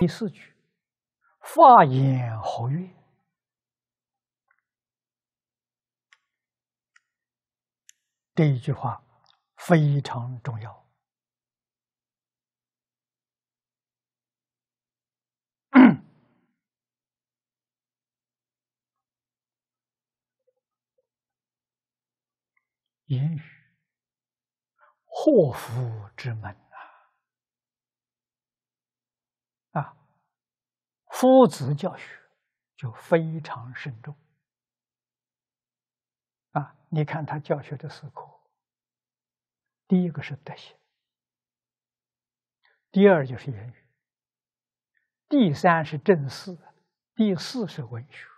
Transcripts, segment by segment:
第四句，法言活跃，这一句话非常重要。言语祸福之门啊！夫子教学就非常慎重啊！你看他教学的4科，第一个是德行，第二就是言语，第3是正事，第4是文学。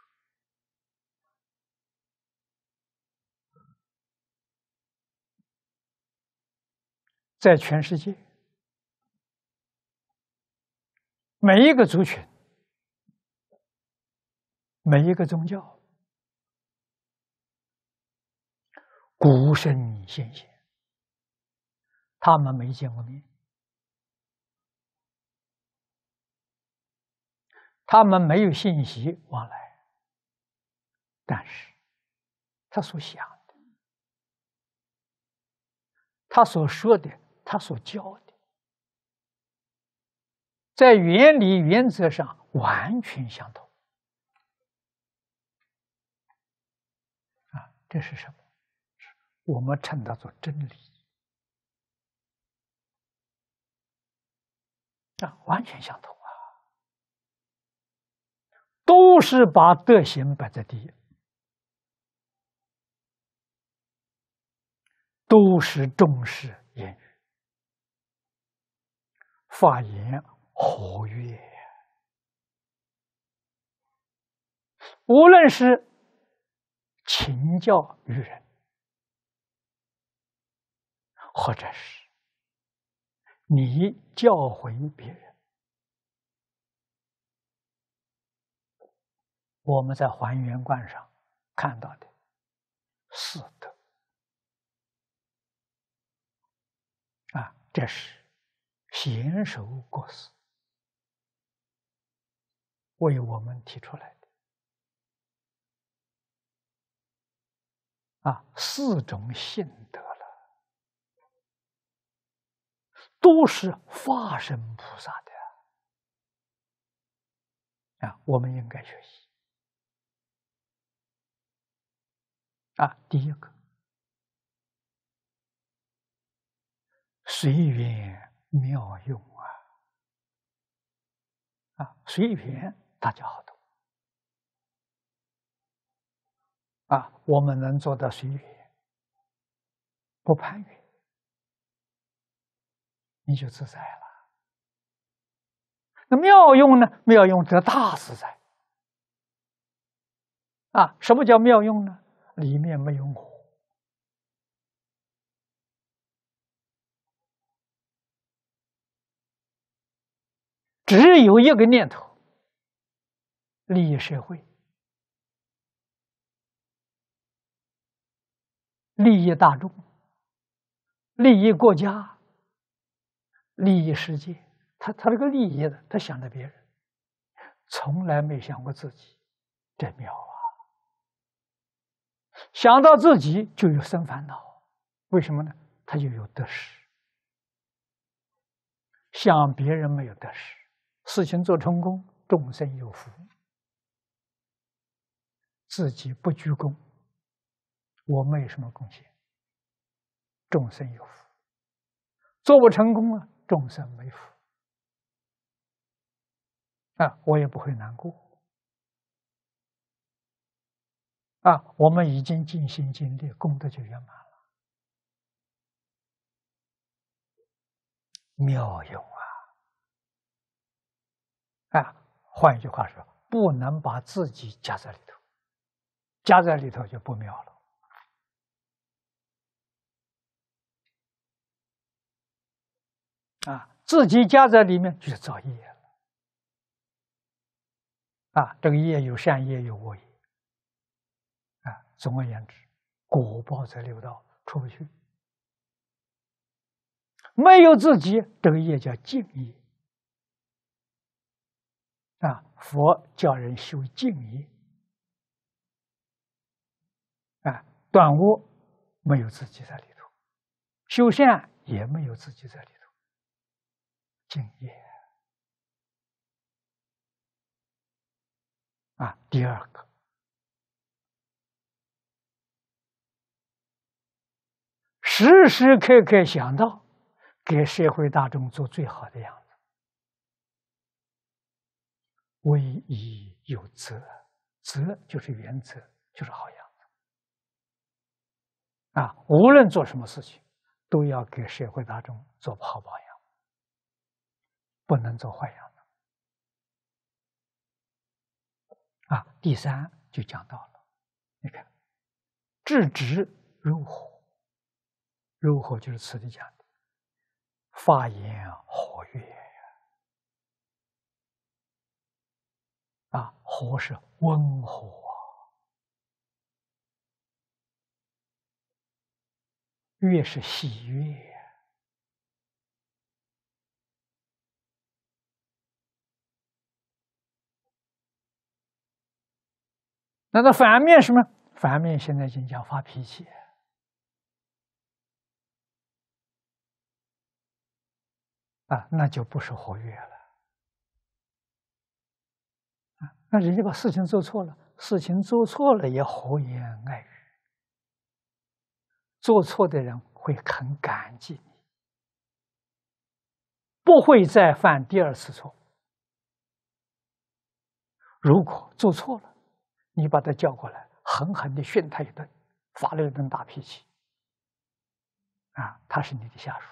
在全世界，每一个族群，每一个宗教，古圣先贤，他们没见过面，他们没有信息往来，但是他所想的，他所说的，他所教的，在原理原则上完全相同啊！这是什么？我们称它做真理啊，完全相同啊，都是把德行摆在第一，都是重视言语，法言活跃。无论是请教于人，或者是你教诲别人，我们在还原观上看到的4德啊，这是贤首国师为我们提出来的啊，4种性德了，都是化身菩萨的啊，我们应该学习啊。第一个，随缘妙用啊，随缘大家好懂啊，我们能做到随缘，不攀缘，你就自在了。那妙用呢？妙用则大自在啊！什么叫妙用呢？里面没有我，只有一个念头：利益社会，利益大众，利益国家，利益世界。他这个利益的，他想着别人，从来没想过自己，这妙啊！想到自己就有生烦恼，为什么呢？他就有得失，想别人没有得失，事情做成功，众生有福，自己不居功，我没有什么贡献，众生有福，做不成功了，众生没福啊，我也不会难过啊，我们已经尽心尽力，功德就圆满了，妙用啊！换一句话说，不能把自己夹在里头，夹在里头就不妙了啊！自己夹在里面就是造业了啊！这个业有善业有恶业啊，总而言之，果报在六道，出不去。没有自己，这个业叫净业佛教人修净业，断恶没有自己在里头，修善也没有自己在里头，净业。第二个，时时刻刻想到给社会大众做最好的样子，为义有责，责就是原则，就是好样子。无论做什么事情，都要给社会大众做好榜样，不能做坏样子。第三就讲到了，你看，制止如火，如火就是此地讲的法言和悦和是温和悦是喜悦。那反面什么？反面现在已经讲发脾气那就不是和悦了那人家把事情做错了，事情做错了也和颜爱语，做错的人会很感激你，不会再犯第二次错。如果做错了，你把他叫过来，狠狠地训他一顿，发了一顿大脾气他是你的下属，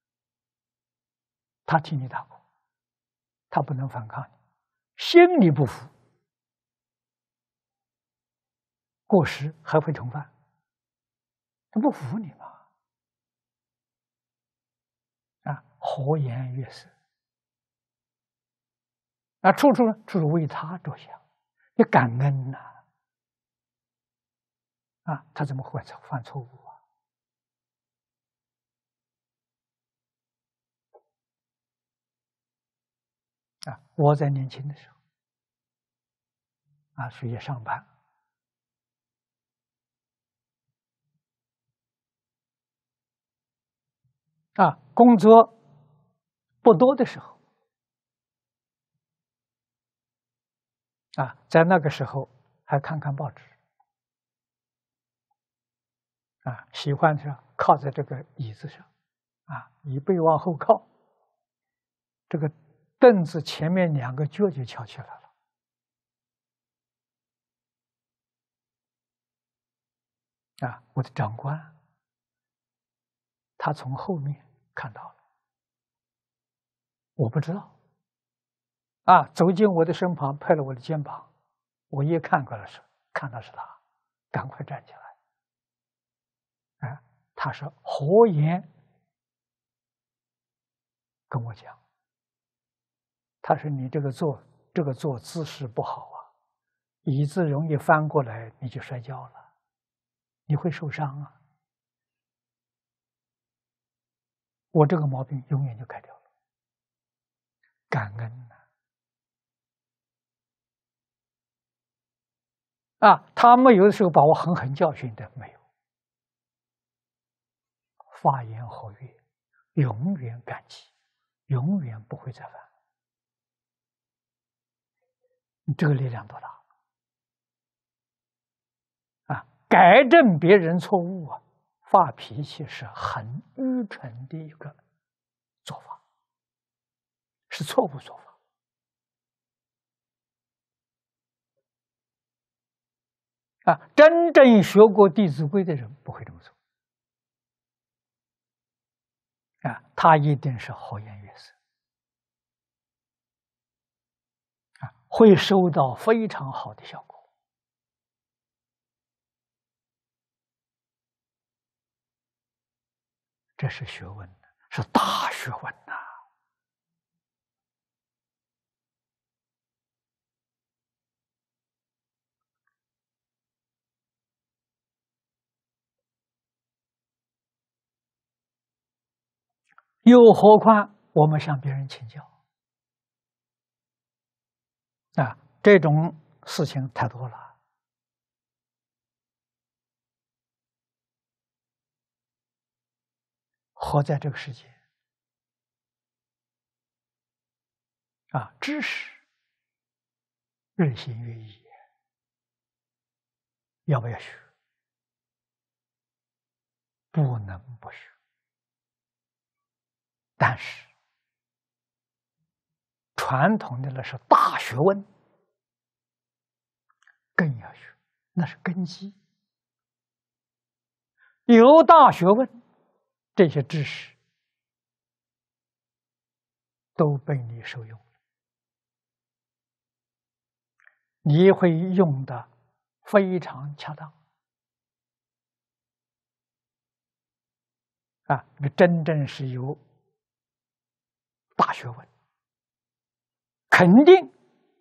他替你打工，他不能反抗你，心里不服，过失还会重犯，他不服你嘛和颜悦色处处为他着想，你感恩他怎么会犯错误我在年轻的时候学业上班工作不多的时候在那个时候还看看报纸喜欢是靠在这个椅子上椅背往后靠，这个凳子前面两个脚就翘起来了我的长官他从后面看到了，我不知道走进我的身旁，拍了我的肩膀，我一看过来是看到是他，赶快站起来他是和颜跟我讲，他说你这个坐姿势不好椅子容易翻过来你就摔跤了，你会受伤我这个毛病永远就改掉了，感恩他没有的时候把我狠狠教训的没有，发言和悦，永远感激，永远不会再犯。这个力量多大改正别人错误发脾气是很愚蠢的一个做法，是错误做法真正学过《弟子规》的人不会这么做他一定是和颜悦色会收到非常好的效果。这是学问，是大学问又何况我们向别人请教这种事情太多了。活在这个世界啊，知识日新月异，要不要学？不能不学。但是传统的那是大学问，更要学，那是根基。有大学问，这些知识都被你受用了，你会用的非常恰当啊！你真正是有大学问，肯定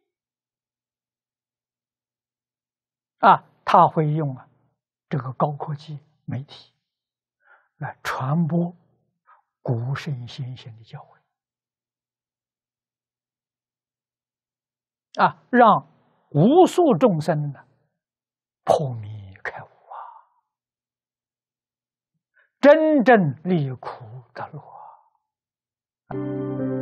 啊，他会用这个高科技媒体来传播古圣先贤的教诲啊，让无数众生呢破迷开悟啊，真正离苦得乐啊。